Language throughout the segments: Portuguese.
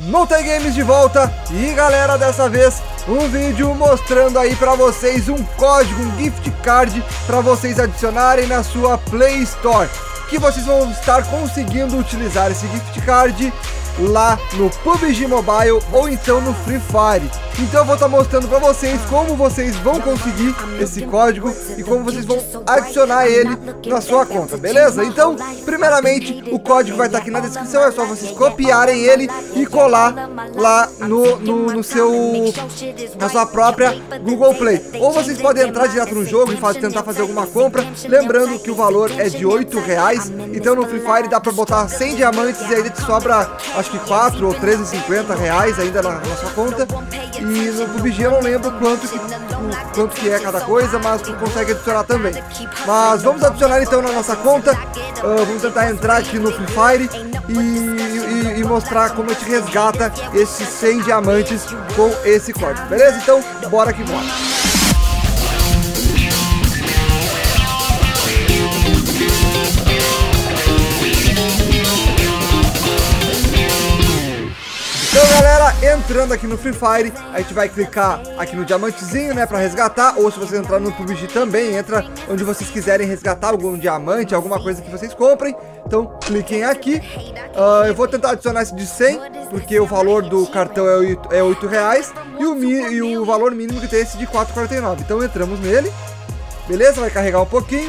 Multi Games de volta e galera, dessa vez um vídeo mostrando aí pra vocês um código, um gift card pra vocês adicionarem na sua Play Store, que vocês vão estar conseguindo utilizar esse gift card lá no PUBG Mobile ou então no Free Fire. Então eu vou estar mostrando para vocês como vocês vão conseguir esse código e como vocês vão adicionar ele na sua conta, beleza? Então, primeiramente, o código vai estar aqui na descrição, é só vocês copiarem ele e colar lá na sua própria Google Play. Ou vocês podem entrar direto no jogo e tentar fazer alguma compra, lembrando que o valor é de R$8, então no Free Fire dá para botar 100 diamantes e aí te sobra, acho que 4 ou 13,50 reais ainda na sua conta. E no PUBG eu não lembro quanto que é cada coisa, mas tu consegue adicionar também. Mas vamos adicionar então na nossa conta. Vamos tentar entrar aqui no Free Fire e mostrar como a gente resgata esses 100 diamantes com esse código, beleza? Então bora que bora. Então galera, entrando aqui no Free Fire, a gente vai clicar aqui no diamantezinho, né, pra resgatar. Ou se vocês entrarem no PUBG também, entra onde vocês quiserem resgatar algum diamante, alguma coisa que vocês comprem. Então cliquem aqui. Eu vou tentar adicionar esse de 100, porque o valor do cartão é R$8 e o valor mínimo que tem é esse de R$4,49. Então entramos nele, beleza, vai carregar um pouquinho.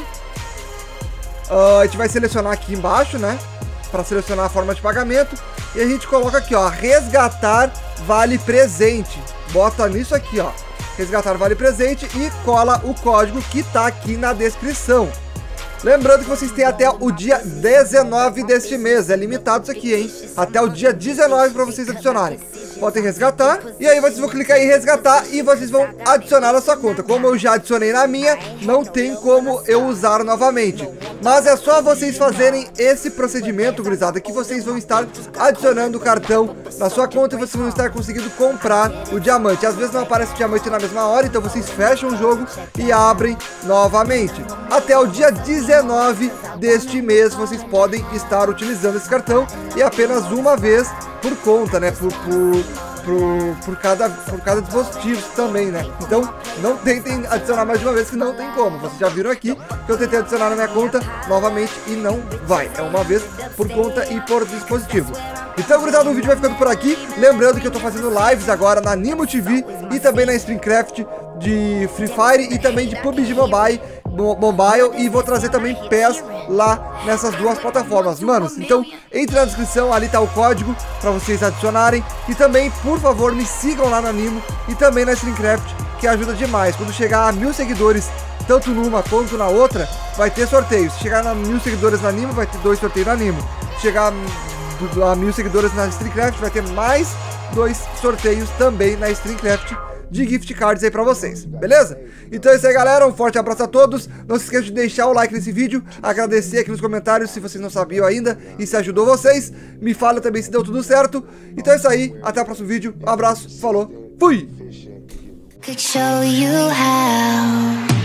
A gente vai selecionar aqui embaixo, né, para selecionar a forma de pagamento. E a gente coloca aqui, ó, resgatar vale presente. Bota nisso aqui, ó, resgatar vale presente e cola o código que tá aqui na descrição. Lembrando que vocês têm até o dia 19 deste mês, é limitado isso aqui, hein? Até o dia 19 para vocês adicionarem. Podem resgatar, e aí vocês vão clicar em resgatar e vocês vão adicionar na sua conta. Como eu já adicionei na minha, não tem como eu usar novamente. Mas é só vocês fazerem esse procedimento, gurizada, que vocês vão estar adicionando o cartão na sua conta e vocês vão estar conseguindo comprar o diamante. Às vezes não aparece o diamante na mesma hora, então vocês fecham o jogo e abrem novamente. Até o dia 19 deste mês vocês podem estar utilizando esse cartão, e apenas uma vez por conta, né, por cada dispositivo também, né? Então não tentem adicionar mais de uma vez, que não tem como. Vocês já viram aqui que eu tentei adicionar na minha conta novamente e não vai. É uma vez por conta e por dispositivo. Então, gurizada, o vídeo vai ficando por aqui. Lembrando que eu tô fazendo lives agora na Nimo TV e também na Streamcraft de Free Fire e também de PUBG Mobile, e vou trazer também PES lá nessas duas plataformas, manos. Então entre na descrição, ali tá o código para vocês adicionarem. E também, por favor, me sigam lá na Nimo e também na Streamcraft, que ajuda demais. Quando chegar a 1000 seguidores, tanto numa quanto na outra, vai ter sorteios. Se chegar a 1000 seguidores na Nimo, vai ter 2 sorteios na Nimo. Se chegar a 1000 seguidores na Streamcraft, vai ter mais 2 sorteios também na Streamcraft de gift cards aí pra vocês, beleza? Então é isso aí, galera, um forte abraço a todos. Não se esqueça de deixar o like nesse vídeo, agradecer aqui nos comentários se vocês não sabiam ainda e se ajudou vocês. Me fala também se deu tudo certo. Então é isso aí, até o próximo vídeo, um abraço, falou, fui!